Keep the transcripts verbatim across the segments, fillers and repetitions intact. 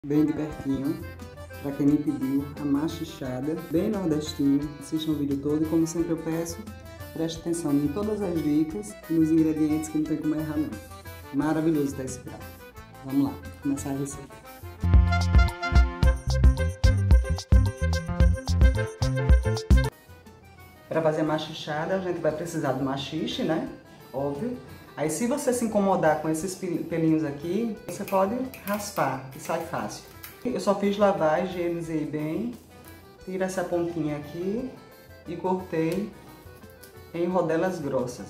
Bem de pertinho, para quem me pediu, a machichada, bem nordestinho. Assistam o vídeo todo e, como sempre eu peço, preste atenção em todas as dicas e nos ingredientes, que não tem como errar não. Maravilhoso tá esse prato. Vamos lá, começar a receita. Para fazer a machichada, a gente vai precisar do machixe, né? Óbvio. Aí, se você se incomodar com esses pelinhos aqui, você pode raspar, que sai fácil. Eu só fiz lavar, higienizei bem, tira essa pontinha aqui e cortei em rodelas grossas.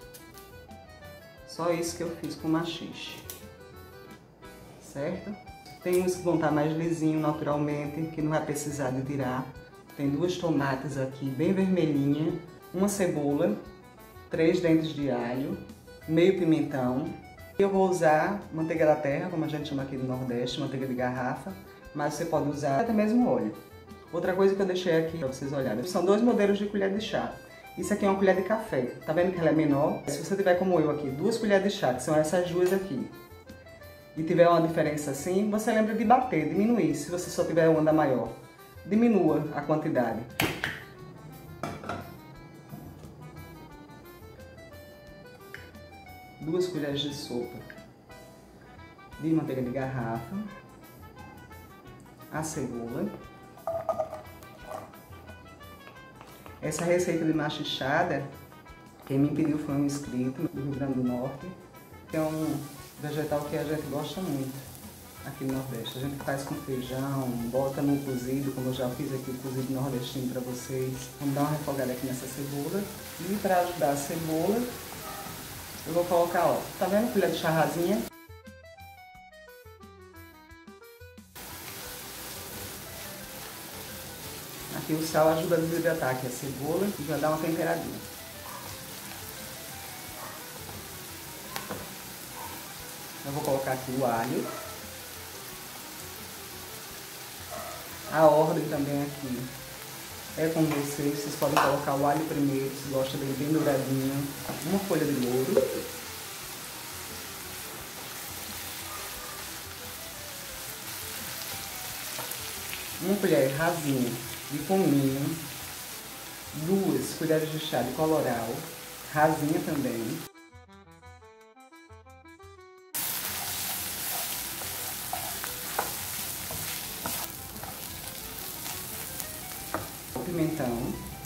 Só isso que eu fiz com machixe, certo? Tem uns que vão estar mais lisinho naturalmente, que não vai precisar de tirar. Tem duas tomates aqui, bem vermelhinha, uma cebola, três dentes de alho, meio pimentão. Eu vou usar manteiga da terra, como a gente chama aqui do Nordeste, manteiga de garrafa, mas você pode usar até mesmo óleo. Outra coisa que eu deixei aqui para vocês olharem, são dois modelos de colher de chá. Isso aqui é uma colher de café, tá vendo que ela é menor? Se você tiver como eu aqui, duas colheres de chá, que são essas duas aqui, e tiver uma diferença assim, você lembra de bater, diminuir, se você só tiver uma da maior. Diminua a quantidade. Duas colheres de sopa de manteiga de garrafa, a cebola. Essa receita de machichada, quem me pediu foi um inscrito do Rio Grande do Norte, que é um vegetal que a gente gosta muito aqui no Nordeste. A gente faz com feijão, bota no cozido, como eu já fiz aqui o cozido nordestino para vocês. Vamos dar uma refogada aqui nessa cebola. E para ajudar a cebola, eu vou colocar, ó, tá vendo a colher de chá rasinha? Aqui o sal ajuda a desidratar aqui a cebola e já dá uma temperadinha. Eu vou colocar aqui o alho. A ordem também aqui é com vocês, vocês podem colocar o alho primeiro, se gosta dele bem douradinho, uma folha de louro, uma colher rasinha de cominho, duas colheres de chá de colorau, rasinha também, pimentão,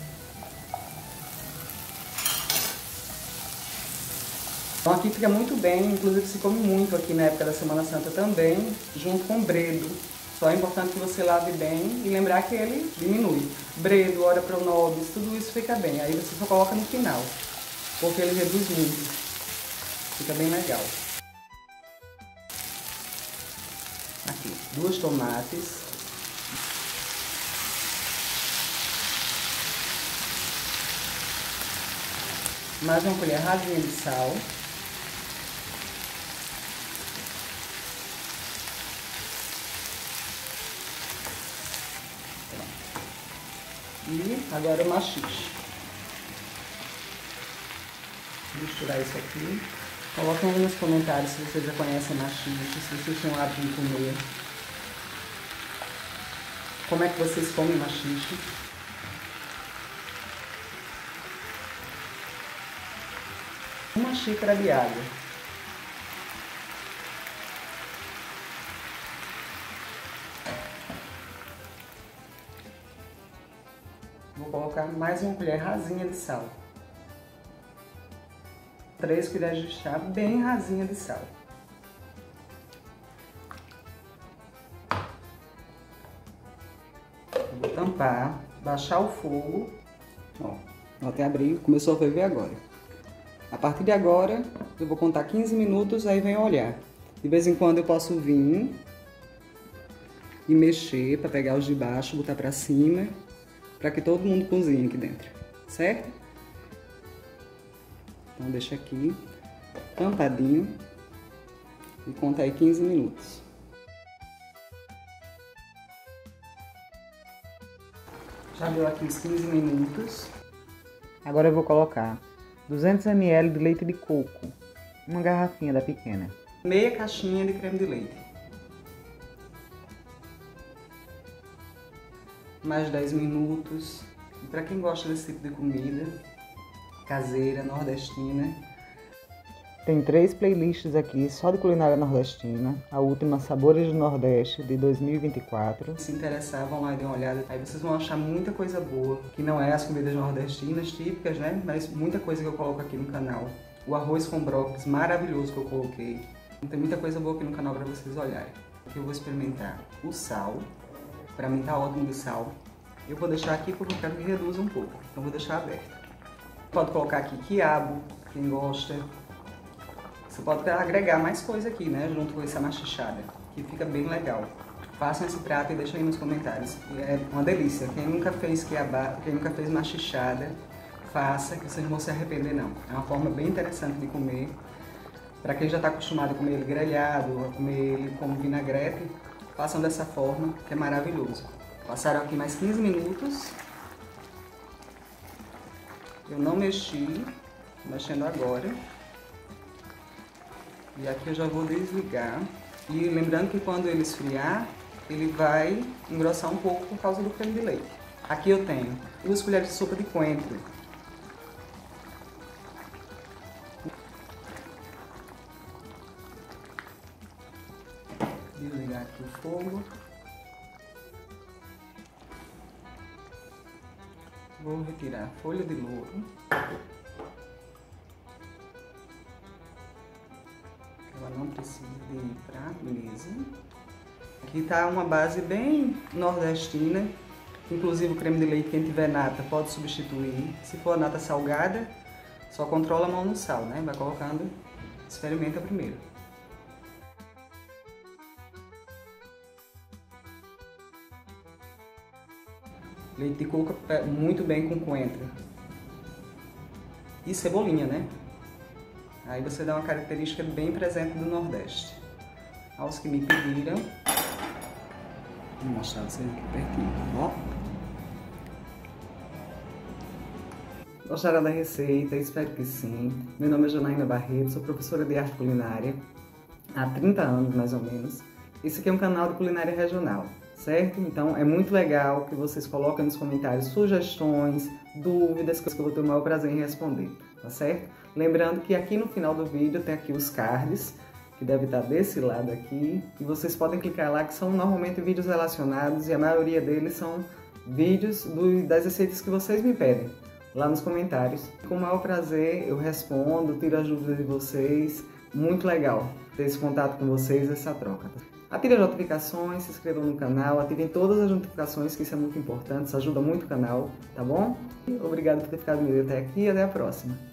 então aqui fica muito bem, inclusive se come muito aqui na época da Semana Santa também, junto com bredo. Só é importante que você lave bem e lembrar que ele diminui. Bredo, ora pronobis, tudo isso fica bem. Aí você só coloca no final, porque ele reduz muito. Fica bem legal. Aqui, duas tomates. Mais uma colher rasinha de sal. E agora o machixe. Vou misturar isso aqui. Coloquem aí nos comentários se vocês já conhecem machixe, se vocês têm o hábito de comer. Como é que vocês comem machixe? Uma xícara de água. Vou colocar mais uma colher rasinha de sal. Três colheres de chá bem rasinha de sal. Vou tampar, baixar o fogo. Ó, até abrir, começou a ferver agora. A partir de agora, eu vou contar quinze minutos, aí vem olhar. De vez em quando eu posso vir e mexer para pegar os de baixo, botar para cima, para que todo mundo cozinhe aqui dentro, certo? Então deixa aqui, tampadinho, e conta aí quinze minutos. Já deu aqui uns quinze minutos. Agora eu vou colocar duzentos mililitros de leite de coco, uma garrafinha da pequena. Meia caixinha de creme de leite. mais dez minutos. E para quem gosta desse tipo de comida caseira, nordestina, tem três playlists aqui só de culinária nordestina. A última, Sabores do Nordeste, de dois mil e vinte e quatro. Se interessar, vão lá e dêem uma olhada. Aí vocês vão achar muita coisa boa, que não é as comidas nordestinas típicas, né? Mas muita coisa que eu coloco aqui no canal. O arroz com brócolis maravilhoso que eu coloquei. Tem muita coisa boa aqui no canal para vocês olharem. Aqui eu vou experimentar o sal. Para mim tá ótimo de sal. Eu vou deixar aqui porque eu quero que reduza um pouco. Então vou deixar aberto. Pode colocar aqui quiabo, quem gosta. Você pode agregar mais coisa aqui, né, junto com essa machichada, que fica bem legal. Façam esse prato e deixem aí nos comentários. É uma delícia. Quem nunca fez quiabá, quem nunca fez machichada, faça, que vocês não vão se arrepender não. É uma forma bem interessante de comer. Para quem já está acostumado a comer ele grelhado, a comer ele como vinagrete, façam dessa forma, que é maravilhoso. Passaram aqui mais quinze minutos. Eu não mexi, tô mexendo agora. E aqui eu já vou desligar. E lembrando que quando ele esfriar, ele vai engrossar um pouco por causa do creme de leite. Aqui eu tenho duas colheres de sopa de coentro. Desligar aqui o fogo. Vou retirar a folha de louro. Ela não precisa de ir para a mesa. Aqui tá uma base bem nordestina. Inclusive o creme de leite, quem tiver nata, pode substituir. Se for nata salgada, só controla a mão no sal, né? Vai colocando, experimenta primeiro. Leite de coco muito bem com coentro. E cebolinha, né? Aí você dá uma característica bem presente do Nordeste. Aos que me pediram. Vou mostrar vocês aqui pertinho, ó. Gostaram da receita? Espero que sim. Meu nome é Janaína Barreto, sou professora de arte culinária há trinta anos, mais ou menos. Esse aqui é um canal de culinária regional, certo? Então é muito legal que vocês coloquem nos comentários sugestões, dúvidas, que eu vou ter o maior prazer em responder, tá certo? Lembrando que aqui no final do vídeo tem aqui os cards, que deve estar desse lado aqui, e vocês podem clicar lá, que são normalmente vídeos relacionados, e a maioria deles são vídeos do, das receitas que vocês me pedem, lá nos comentários. Com o maior prazer eu respondo, tiro as dúvidas de vocês, muito legal ter esse contato com vocês, essa troca. Ativem as notificações, se inscrevam no canal, ativem todas as notificações, que isso é muito importante, isso ajuda muito o canal, tá bom? Obrigado por ter ficado comigo até aqui e até a próxima.